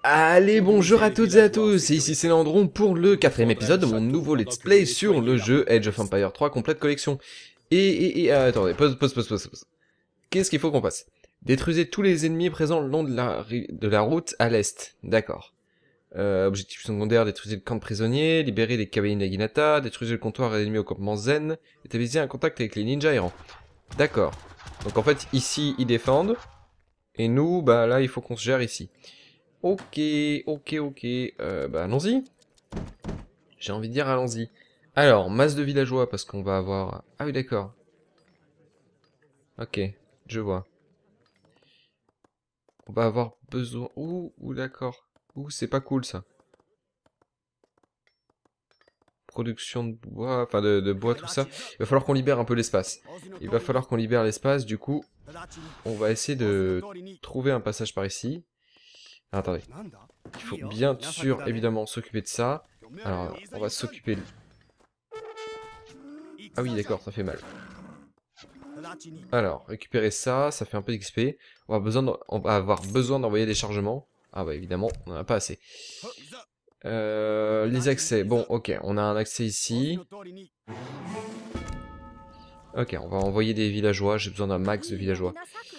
Allez, bonjour à toutes et à tous, et ici c'est Landron pour le 4ème épisode de mon nouveau let's play sur le jeu Age of Empires 3 complète collection. Attendez, pause. Qu'est-ce qu'il faut qu'on fasse? Détruisez tous les ennemis présents le long de la route à l'est. D'accord. Objectif secondaire, détruisez le camp de prisonniers, libérez les cavaliers Naginata, détruisez le comptoir ennemi au campement Zen, établissez un contact avec les ninjas errants. D'accord. Donc en fait, ici, ils défendent, et nous, bah là, il faut qu'on se gère ici. Ok. Bah allons-y. J'ai envie de dire allons-y. Alors, masse de villageois, parce qu'on va avoir... Ah oui, d'accord. Ok, je vois. On va avoir besoin... Ouh, d'accord. Ouh, c'est pas cool, ça. Production de bois, enfin de bois, tout ça. Il va falloir qu'on libère un peu l'espace. Il va falloir qu'on libère l'espace, du coup, on va essayer de trouver un passage par ici. Ah, attendez. Il faut bien sûr, évidemment, s'occuper de ça. Alors, on va s'occuper... Ah oui, d'accord, ça fait mal. Alors, récupérer ça, ça fait un peu d'XP. On va avoir besoin d'envoyer des chargements. Ah bah évidemment, on n'en a pas assez. Les accès, bon ok, on a un accès ici. Ok, on va envoyer des villageois, j'ai besoin d'un max de villageois.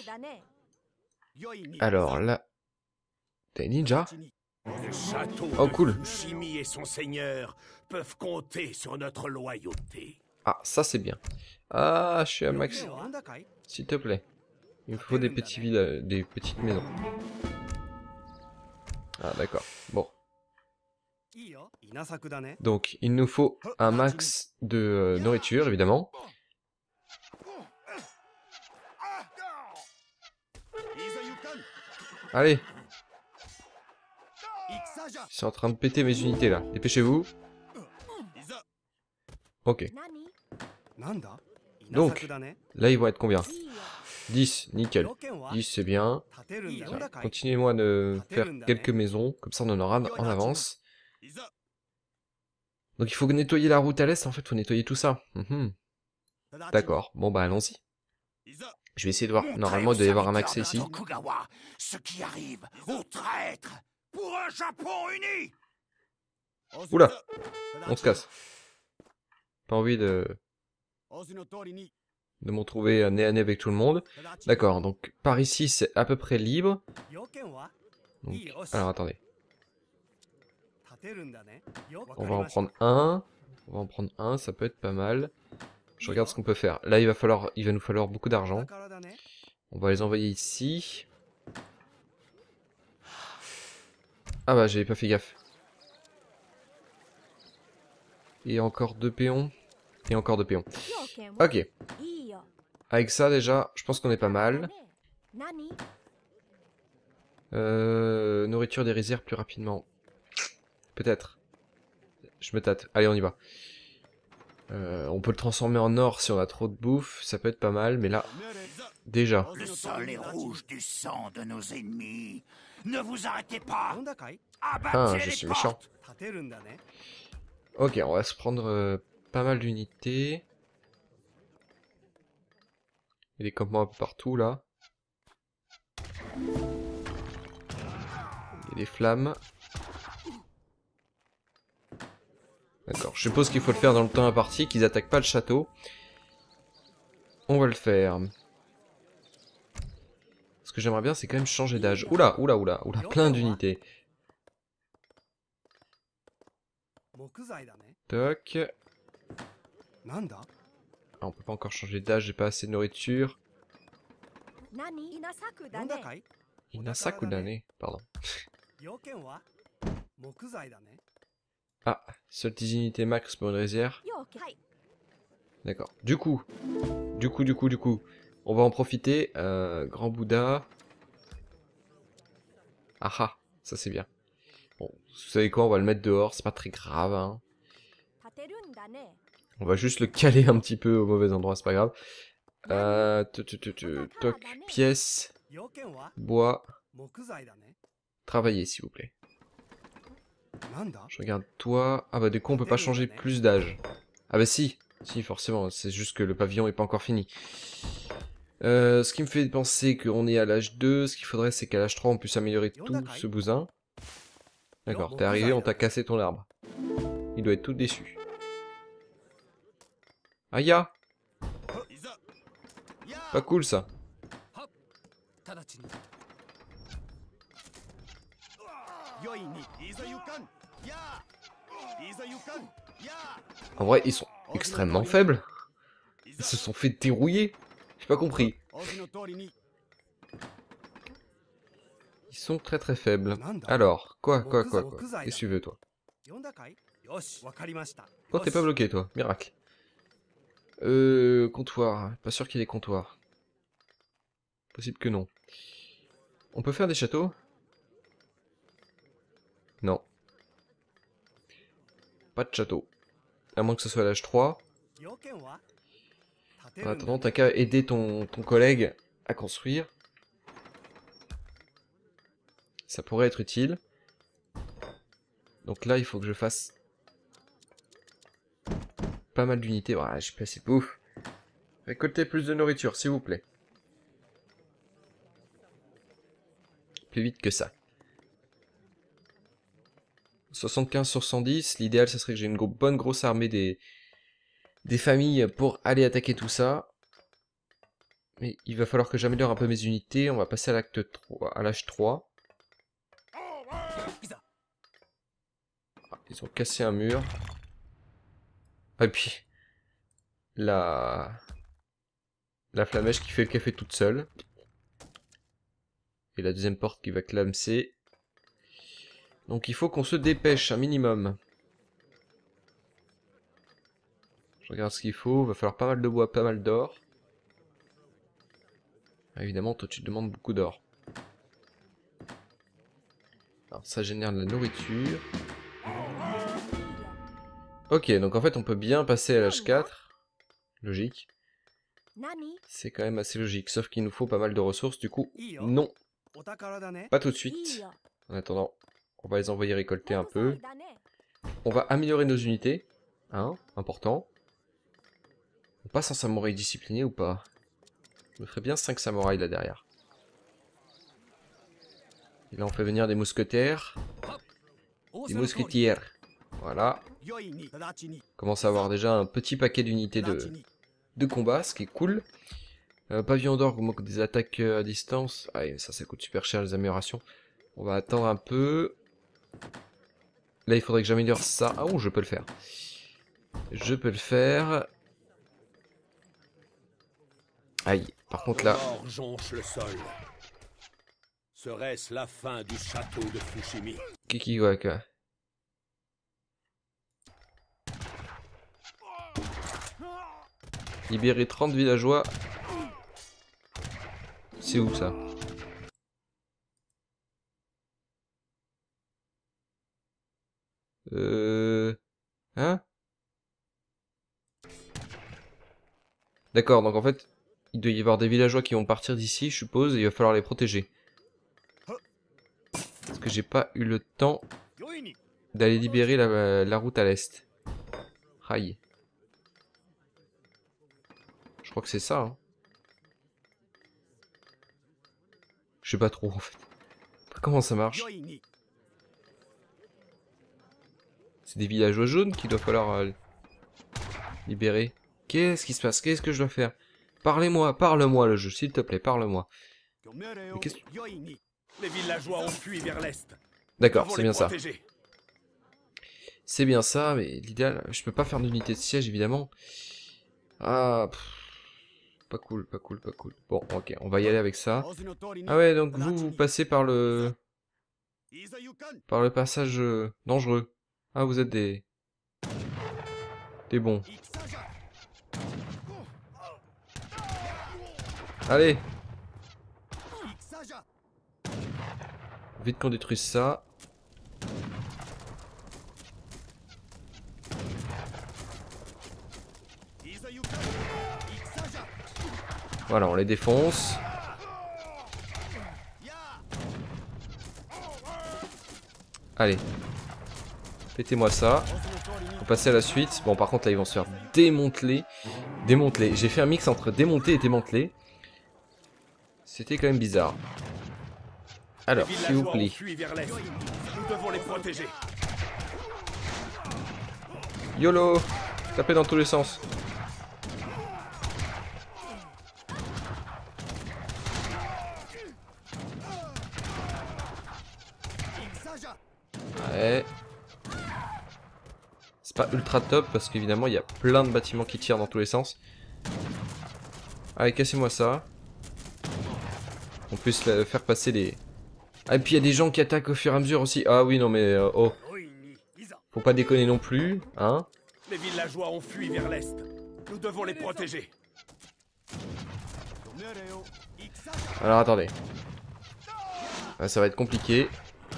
Alors là... T'es ninja? Le château Oh de cool. Fushimi et son seigneur peuvent compter sur notre loyauté. Ah, ça c'est bien. Ah, je suis à max. S'il te plaît. Il me faut des petites maisons. Ah d'accord, bon. Donc, il nous faut un max de nourriture, évidemment. Allez. Ils sont en train de péter mes unités, là. Dépêchez-vous. Ok. Donc, là, ils vont être combien? 10, nickel. 10, c'est bien. Continuez-moi de faire quelques maisons, comme ça on en aura en avance. Donc il faut nettoyer la route à l'est, en fait, il faut nettoyer tout ça. D'accord, bon bah allons-y. Je vais essayer de voir, normalement il doit y avoir un accès ici. Ce qui arrive aux traîtres pour un Japon uni. Oula, on se casse. Pas envie de m'en trouver nez à nez avec tout le monde. D'accord, donc par ici c'est à peu près libre. Donc, alors attendez. On va en prendre un. Ça peut être pas mal. Je regarde ce qu'on peut faire. Là il va nous falloir beaucoup d'argent. On va les envoyer ici. Ah bah j'avais pas fait gaffe. Et encore 2 péons. Et encore 2 péons. Ok. Avec ça déjà, je pense qu'on est pas mal. Nourriture des réserves plus rapidement. Peut-être. Je me tâte. Allez, on y va. On peut le transformer en or si on a trop de bouffe. Ça peut être pas mal, mais là... Déjà. Le sol est rouge du sang de nos ennemis. Ne vous arrêtez pas. Ah, je suis méchant. Ok, on va se prendre pas mal d'unités. Il y a des campements un peu partout, là. Il y a des flammes. D'accord, je suppose qu'il faut le faire dans le temps imparti, qu'ils attaquent pas le château. On va le faire. Ce que j'aimerais bien, c'est quand même changer d'âge. Oula, plein d'unités. Toc. Ah, on peut pas encore changer d'âge, j'ai pas assez de nourriture. Inasakudane, pardon. Ah, seule 10 unités max pour une réserve. D'accord. Du coup, on va en profiter. Grand Bouddha. Ah ah, ça c'est bien. Bon, vous savez quoi, on va le mettre dehors, c'est pas très grave. Hein. On va juste le caler un petit peu au mauvais endroit, c'est pas grave. Toc, pièce, bois. Travaillez, s'il vous plaît. Je regarde toi. Ah bah du coup on peut pas changer plus d'âge. Ah bah si, forcément, c'est juste que le pavillon est pas encore fini. Ce qui me fait penser qu'on est à l'âge 2, ce qu'il faudrait c'est qu'à l'âge 3 on puisse améliorer tout ce bousin. D'accord, t'es arrivé, on t'a cassé ton arbre. Il doit être tout déçu. Aïe! Pas cool ça. En vrai, ils sont extrêmement faibles. Ils se sont fait dérouiller. J'ai pas compris. Ils sont très très faibles. Alors, quoi? Qu'est-ce que tu veux, toi? Oh, t'es pas bloqué, toi. Miracle. Comptoir. Pas sûr qu'il y ait des comptoirs. Possible que non. On peut faire des châteaux? Non. Pas de château. À moins que ce soit l'âge 3. En attendant, t'as qu'à aider ton collègue à construire. Ça pourrait être utile. Donc là, il faut que je fasse pas mal d'unités. Voilà, j'ai placé pouf. Récoltez plus de nourriture, s'il vous plaît. Plus vite que ça. 75 sur 110. L'idéal, ça serait que j'ai une bonne grosse armée des familles pour aller attaquer tout ça. Mais il va falloir que j'améliore un peu mes unités. On va passer à l'acte 3, à l'âge 3. Ah, ils ont cassé un mur. Ah, et puis la flamèche qui fait le café toute seule. Et la deuxième porte qui va clamser. Donc il faut qu'on se dépêche un minimum. Je regarde ce qu'il faut. Il va falloir pas mal de bois, pas mal d'or. Évidemment, toi tu te demandes beaucoup d'or. Alors ça génère de la nourriture. Ok, donc en fait on peut bien passer à l'âge 4. Logique. C'est quand même assez logique, sauf qu'il nous faut pas mal de ressources, du coup, non. Pas tout de suite. En attendant, on va les envoyer récolter un peu. On va améliorer nos unités. Hein, important. On passe en samouraï discipliné ou pas? Je me ferais bien 5 samouraïs là derrière. Et là on fait venir des mousquetaires. Des mousquetières. Voilà. On commence à avoir déjà un petit paquet d'unités de combat, ce qui est cool. Pavillon d'or augmente des attaques à distance. Ah, ça coûte super cher les améliorations. On va attendre un peu. Là, il faudrait que j'améliore ça. Ah, oh, je peux le faire. Je peux le faire. Aïe, par contre là... le sol. Serait-ce la fin du château de Fushimi? Kikiwaka. Libérer 30 villageois. C'est où ça? Hein? D'accord, donc en fait, il doit y avoir des villageois qui vont partir d'ici, je suppose, et il va falloir les protéger. Parce que j'ai pas eu le temps d'aller libérer la route à l'est. Aïe. Je crois que c'est ça, hein. Je sais pas trop, en fait. Comment ça marche? C'est des villageois jaunes qu'il doit falloir libérer. Qu'est-ce qui se passe? Qu'est-ce que je dois faire? Parlez-moi, parle-moi le jeu, s'il te plaît, parle-moi. Les villageois ont fui vers l'est. D'accord, c'est bien ça. C'est bien ça, mais l'idéal, je peux pas faire d'unité de siège, évidemment. Ah, pas cool, pas cool, pas cool. Bon, ok, on va y aller avec ça. Ah ouais, donc vous passez par le passage dangereux. Ah, vous êtes des bons. Allez. Vite qu'on détruise ça. Voilà, on les défonce. Allez. Pétez-moi ça. On va passer à la suite. Bon, par contre, là, ils vont se faire démanteler. Démanteler. J'ai fait un mix entre démonter et démanteler. C'était quand même bizarre. Alors, s'il vous plaît. Nous devons les protéger. YOLO! Taper dans tous les sens. Ouais. C'est pas ultra top parce qu'évidemment il y a plein de bâtiments qui tirent dans tous les sens. Allez, cassez-moi ça. On peut se faire passer les... Ah, et puis il y a des gens qui attaquent au fur et à mesure aussi. Ah oui, non mais... oh. Faut pas déconner non plus, hein. Les villageois ont fui vers l'est. Nous devons les protéger. Alors attendez. Ah, ça va être compliqué.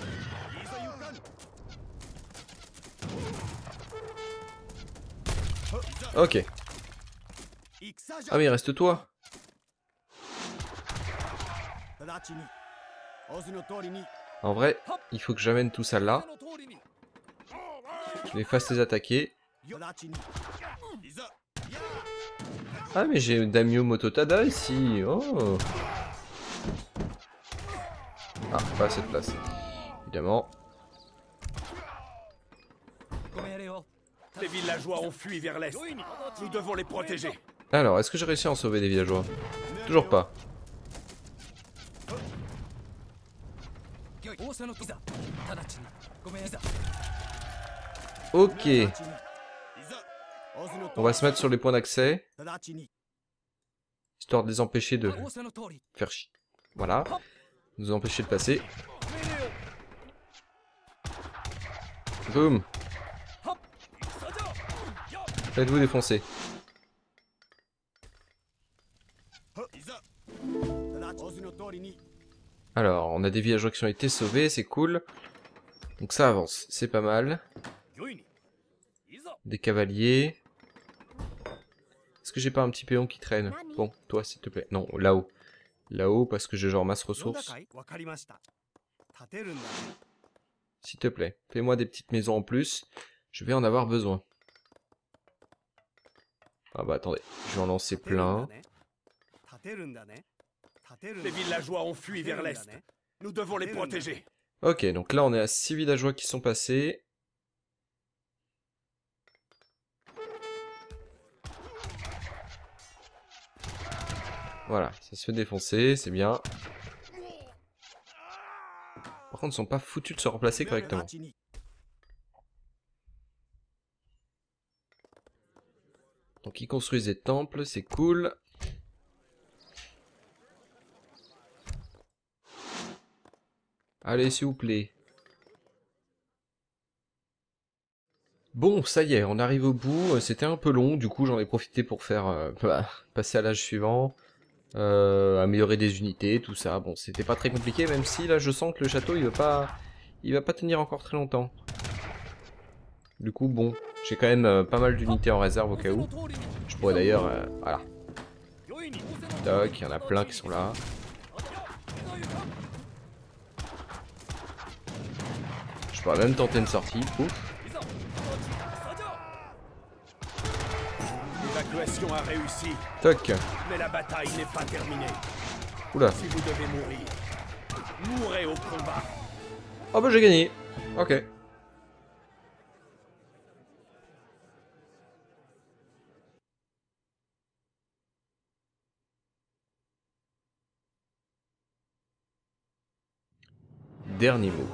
Ok. Ah mais il reste toi. En vrai, il faut que j'amène tout ça là. Je les fasse les attaquer. Ah mais j'ai Daimyo Mototada ici. Oh. Ah, pas assez de place. Évidemment. Les villageois ont fui vers l'est. Nous devons les protéger. Alors, est-ce que j'ai réussi à en sauver des villageois? Toujours pas. Ok. On va se mettre sur les points d'accès. Histoire de les empêcher de faire chier. Voilà. Nous empêcher de passer. Boum. Faites-vous défoncer. Alors, on a des villageois qui ont été sauvés, c'est cool. Donc ça avance, c'est pas mal. Des cavaliers. Est-ce que j'ai pas un petit péon qui traîne? Bon, toi s'il te plaît. Non, là-haut. Là-haut parce que j'ai genre masse ressources. S'il te plaît, fais-moi des petites maisons en plus. Je vais en avoir besoin. Ah bah attendez, je vais en lancer plein. Les villageois ont fui vers l'est. Nous devons les protéger. Ok, donc là on est à 6 villageois qui sont passés. Voilà, ça se fait défoncer, c'est bien. Par contre, ils sont pas foutus de se remplacer correctement. Donc ils construisent des temples, c'est cool. Allez, s'il vous plaît. Bon, ça y est, on arrive au bout. C'était un peu long, du coup j'en ai profité pour faire passer à l'âge suivant. Améliorer des unités, tout ça. Bon, c'était pas très compliqué, même si là je sens que le château il va pas tenir encore très longtemps. Du coup, bon, j'ai quand même pas mal d'unités en réserve au cas où. Je pourrais d'ailleurs, voilà. Toc, il y en a plein qui sont là. Je pourrais même tenter une sortie, pouf. L'évacuation a réussi. Toc. Mais la bataille n'est pas terminée. Oula. Si vous devez mourir, mourrez au combat. Oh bah j'ai gagné. Ok. Dernier mot.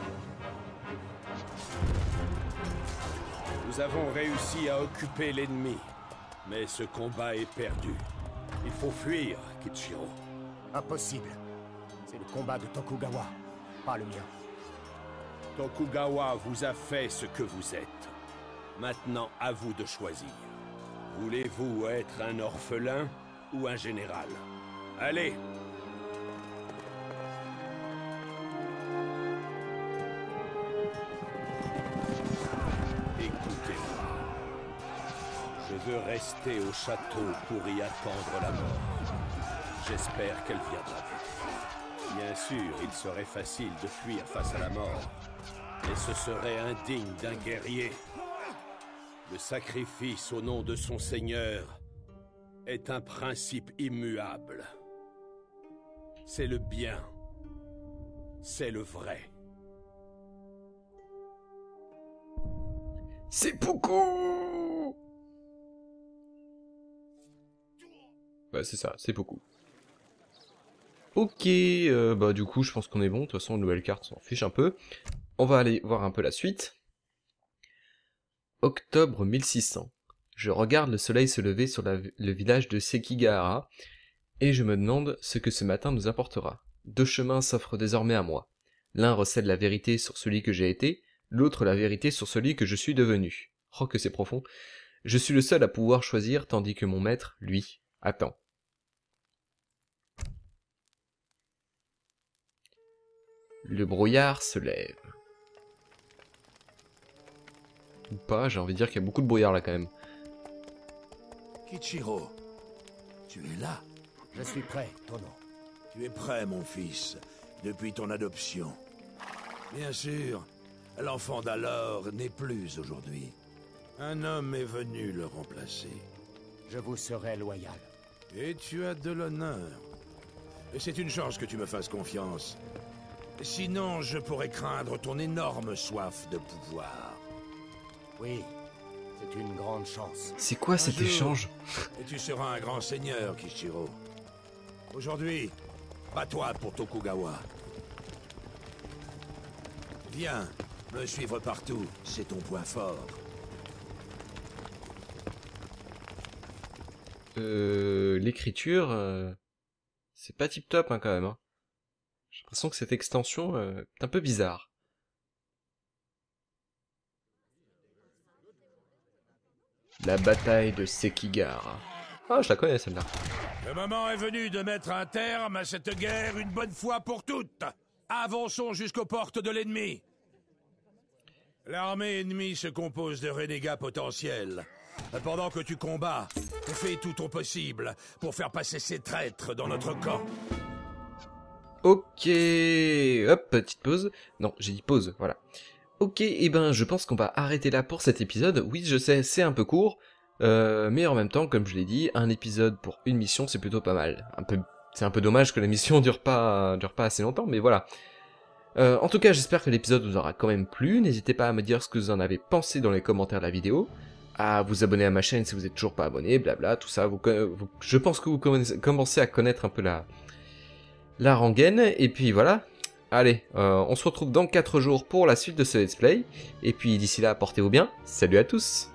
Nous avons réussi à occuper l'ennemi, mais ce combat est perdu. Il faut fuir, Kichiro. Impossible. C'est le combat de Tokugawa, pas le mien. Tokugawa vous a fait ce que vous êtes. Maintenant, à vous de choisir. Voulez-vous être un orphelin ou un général? Allez! Écoutez-moi. Je veux rester au château pour y attendre la mort. J'espère qu'elle viendra vite. Bien sûr, il serait facile de fuir face à la mort. Mais ce serait indigne d'un guerrier. Le sacrifice au nom de son seigneur est un principe immuable. C'est le bien. C'est le vrai. C'est beaucoup. Ouais, c'est ça, c'est beaucoup. Ok, bah du coup, je pense qu'on est bon. De toute façon, nouvelle carte, on s'en fiche un peu. On va aller voir un peu la suite. Octobre 1600. Je regarde le soleil se lever sur le village de Sekigahara, et je me demande ce que ce matin nous apportera. Deux chemins s'offrent désormais à moi. L'un recèle la vérité sur celui que j'ai été, l'autre la vérité sur celui que je suis devenu. Oh que c'est profond. Je suis le seul à pouvoir choisir, tandis que mon maître, lui, attend. Le brouillard se lève. Ou pas, j'ai envie de dire qu'il y a beaucoup de brouillard là quand même. Kichiro, tu es là. Je suis prêt, Tono. Tu es prêt, mon fils, depuis ton adoption. Bien sûr, l'enfant d'alors n'est plus aujourd'hui. Un homme est venu le remplacer. Je vous serai loyal. Et tu as de l'honneur. Et c'est une chance que tu me fasses confiance. Sinon, je pourrais craindre ton énorme soif de pouvoir. Oui, c'est une grande chance. C'est quoi cet échange? Et tu seras un grand seigneur, Kichiro. Aujourd'hui, bats-toi pour Tokugawa. Viens, me suivre partout, c'est ton point fort. L'écriture, c'est pas tip top hein, quand même. Hein. J'ai l'impression que cette extension est un peu bizarre. La bataille de Sekigahara. Ah, je la connais celle-là. Le moment est venu de mettre un terme à cette guerre une bonne fois pour toutes. Avançons jusqu'aux portes de l'ennemi. L'armée ennemie se compose de renégats potentiels. Pendant que tu combats, fais tout ton possible pour faire passer ces traîtres dans notre camp. Ok, hop, petite pause. Non, j'ai dit pause, voilà. Ok, et ben je pense qu'on va arrêter là pour cet épisode. Oui, je sais, c'est un peu court, mais en même temps, comme je l'ai dit, un épisode pour une mission, c'est plutôt pas mal. C'est un peu dommage que la mission dure pas assez longtemps, mais voilà. En tout cas, j'espère que l'épisode vous aura quand même plu. N'hésitez pas à me dire ce que vous en avez pensé dans les commentaires de la vidéo, à vous abonner à ma chaîne si vous êtes toujours pas abonné, blabla, tout ça. Je pense que vous commencez à connaître un peu la rengaine, et puis voilà. Allez, on se retrouve dans 4 jours pour la suite de ce let's play, et puis d'ici là, portez-vous bien, salut à tous!